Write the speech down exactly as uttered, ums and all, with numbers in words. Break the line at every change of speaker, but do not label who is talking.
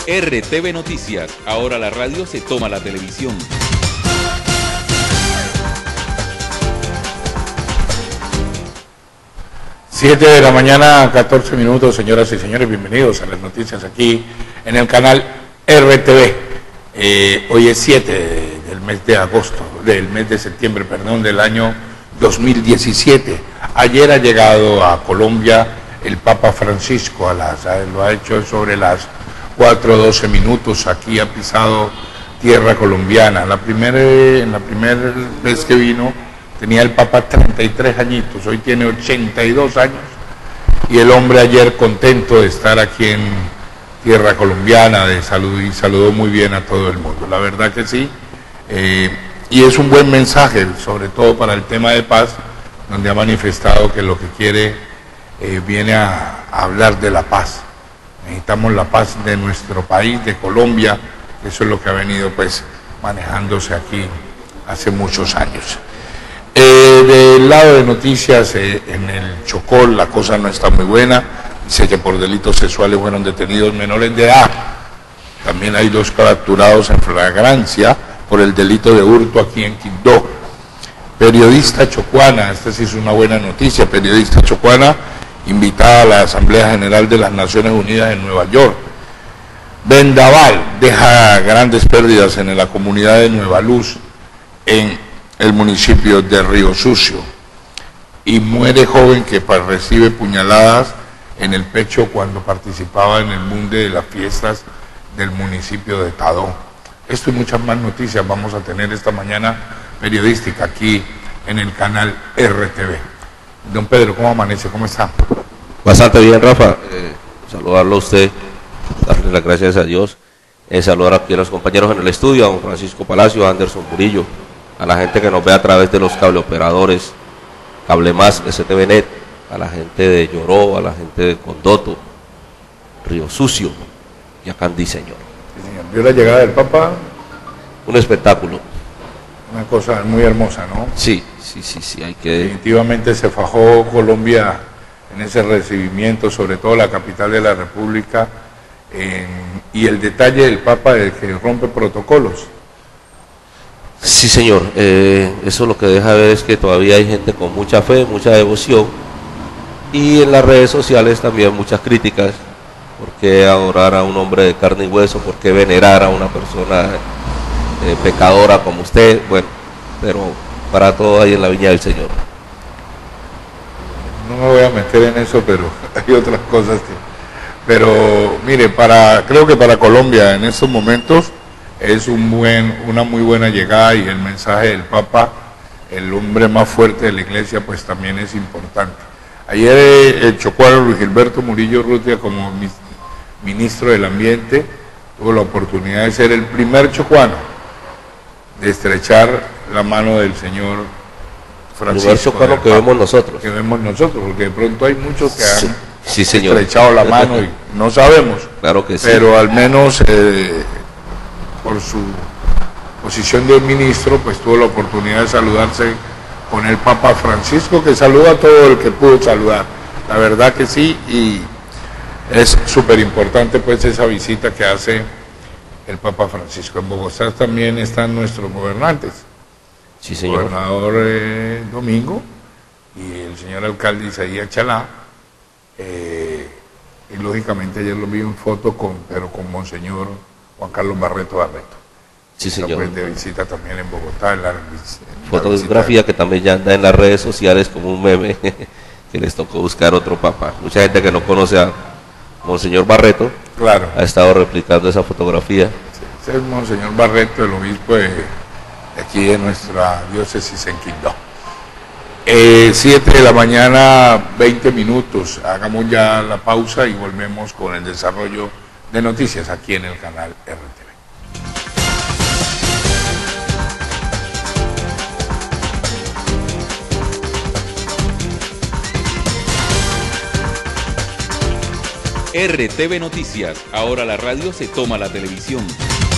R T V Noticias, ahora la radio se toma la televisión.
Siete de la mañana, catorce minutos, señoras y señores, bienvenidos a las noticias aquí en el canal R T V. Eh, hoy es siete del mes de agosto, del mes de septiembre, perdón, del año dos mil diecisiete. Ayer ha llegado a Colombia el Papa Francisco, a las, lo ha hecho sobre las cuatro doce minutos, aquí ha pisado tierra colombiana. La primera, en la primera vez que vino tenía el Papa treinta y tres añitos, hoy tiene ochenta y dos años, y el hombre ayer contento de estar aquí en tierra colombiana, de salud, y saludó muy bien a todo el mundo, la verdad que sí, eh, y es un buen mensaje, sobre todo para el tema de paz, donde ha manifestado que lo que quiere eh, viene a, a hablar de la paz. Necesitamos la paz de nuestro país, de Colombia, eso es lo que ha venido pues manejándose aquí hace muchos años. Eh, del lado de noticias, eh, en el Chocó la cosa no está muy buena, dice que por delitos sexuales fueron detenidos menores de edad, también hay dos capturados en flagrancia por el delito de hurto aquí en Quindó. Periodista chocuana, esta sí es una buena noticia, periodista chocuana invitada a la Asamblea General de las Naciones Unidas en Nueva York. Vendaval deja grandes pérdidas en la comunidad de Nueva Luz, en el municipio de Río Sucio, y muere joven que recibe puñaladas en el pecho cuando participaba en el munde de las fiestas del municipio de Tadó. Esto y muchas más noticias vamos a tener esta mañana periodística aquí en el canal R T V. Don Pedro, ¿cómo amanece? ¿Cómo está?
Bastante bien, Rafa. Eh, saludarlo a usted, darle las gracias a Dios, eh, saludar aquí a los compañeros en el estudio, a don Francisco Palacio, a Anderson Murillo, a la gente que nos ve a través de los cableoperadores, Cable Más, S T V Net, a la gente de Lloró, a la gente de Condoto, Río Sucio y a Candí, señor.
Sí, señor. ¿Vio la llegada del Papa?
Un espectáculo.
Una cosa muy hermosa, ¿no?
Sí, sí, sí, sí, hay que...
Definitivamente se fajó Colombia en ese recibimiento, sobre todo la capital de la República, en, y el detalle del Papa de que rompe protocolos.
Sí, señor, eh, eso lo que deja ver es que todavía hay gente con mucha fe, mucha devoción, y en las redes sociales también muchas críticas. ¿Por qué adorar a un hombre de carne y hueso? ¿Por qué venerar a una persona eh, pecadora como usted? Bueno, pero para todo hay en la viña del Señor.
No me voy a meter en eso, pero hay otras cosas que... Pero mire, para creo que para Colombia en estos momentos es un buen, una muy buena llegada, y el mensaje del Papa, el hombre más fuerte de la Iglesia, pues también es importante. Ayer eh, el chocuano Luis Gilberto Murillo Urrutia, como mi, ministro del Ambiente, tuvo la oportunidad de ser el primer chocuano de estrechar la mano del señor Francisco. El primer
chocuano que vemos nosotros.
Que vemos nosotros, porque de pronto hay muchos que han
sí, sí,
estrechado la mano y no sabemos.
Claro que sí.
Pero al menos... Eh, por su posición de ministro, pues tuvo la oportunidad de saludarse con el Papa Francisco, que saluda a todo el que pudo saludar, la verdad que sí, y es súper importante pues esa visita que hace el Papa Francisco. En Bogotá también están nuestros gobernantes,
sí, señor.
El gobernador eh, Domingo y el señor alcalde Isaías Chalá, eh, y lógicamente ayer lo vi en foto con, pero con Monseñor Juan Carlos Barreto Barreto.
Sí, señor.
Pues de visita también en Bogotá. En la, en
Fotografía
la
que también ya anda en las redes sociales como un meme, que les tocó buscar otro papa. Mucha gente que no conoce a Monseñor Barreto,
claro,
ha estado replicando esa fotografía.
Sí, ese es Monseñor Barreto, el obispo de, de aquí de nuestra diócesis en Quindó. Eh, siete de la mañana, veinte minutos. Hagamos ya la pausa y volvemos con el desarrollo de noticias aquí en el canal R T V.
R T V Noticias, ahora la radio se toma la televisión.